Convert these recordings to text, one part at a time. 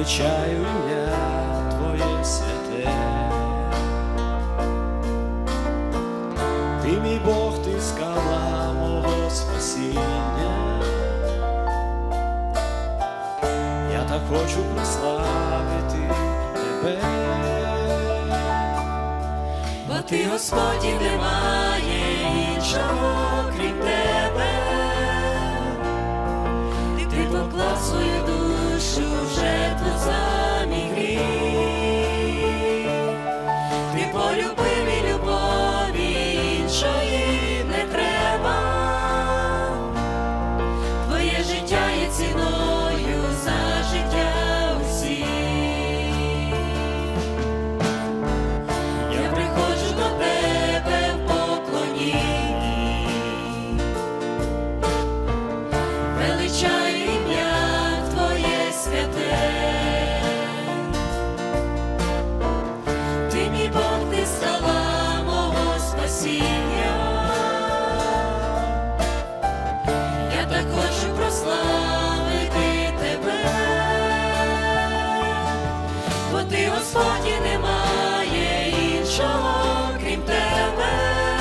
величаю ім'я Твоє святе. Ти мій Бог, ти скала мого спасіння. Я так хочу прославити Тебе, бо Ти, Господь, і немає іншого, крім Тебе. Ти поклав свою душу в жертву за мій гріх. Ти полюбив, і любові іншої не треба. Твоє життя є ціною за життя усіх. Я приходжу до Тебе в поклоні, величаю ім'я Твоє святе. Ти мій Бог, ти скала мого спасіння. Я так хочу прославити Тебе, бо Ти, Господь, і немає іншого, крім Тебе.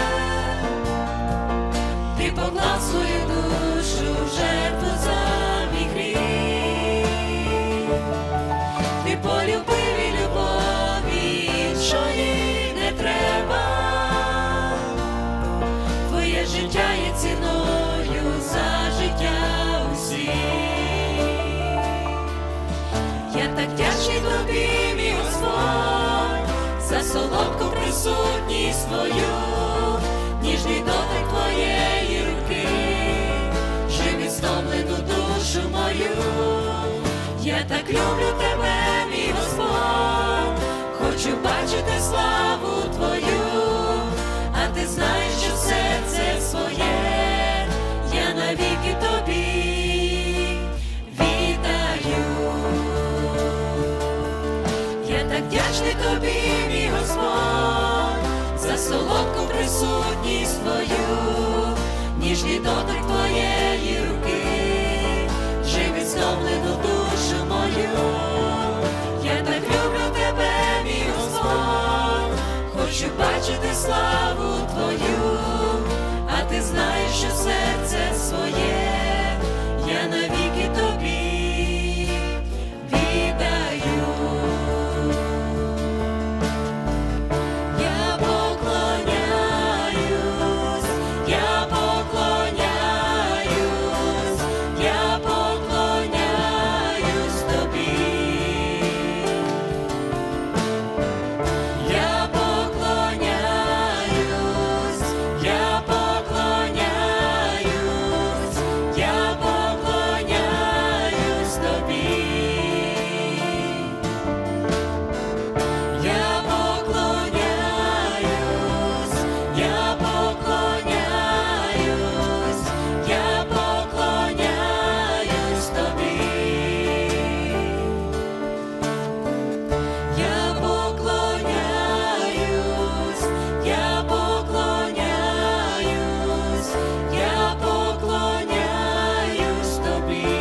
Ти поклав свою душу в жертву за мій гріх. Ти полюбив, і любові іншої не треба. Твоє життя є ціною за життя усіх. Я так вдячний Тобі, мій Господь, за солодку присутність Твою, ніжний дотик Твоєї руки, живі стомлену душу мою. Я так люблю Тебе, мій Господь, хочу бачити славу Твою, а Ти знаєш, що серце своє я навіки Тобі віддаю. Я так вдячний Тобі, мій Господь, за солодку присутність Твою, ніжний дотик Твоєї руки, живі стомлену душу мою. Я так люблю Тебе, мій Господь, хочу бачити славу Твою, а Ти знаєш, що серце своє я навіки Тобі віддаю. Я поклоняюсь, я поклоняюсь, я поклоняюсь Тобі. Я поклоняюсь, я поклоняюсь, я поклоняюсь Тобі. Я поклоняюсь, я поклоняюсь, я поклоняюсь Тобі. Я поклоняюсь, я поклоняюсь, я поклоняюсь Тобі.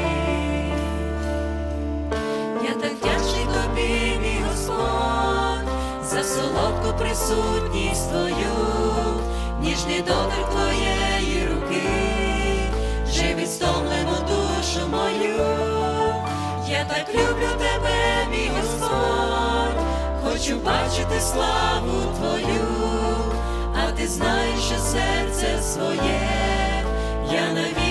Я так вдячний Тобі, мій Господь, за солодку присутність Твою, ніжний дотик Твоєї руки, живі стомлену душу мою. Я так люблю Тебе, мій Господь, хочу бачити славу Твою, а Ти знаєш, що серце своє я навіки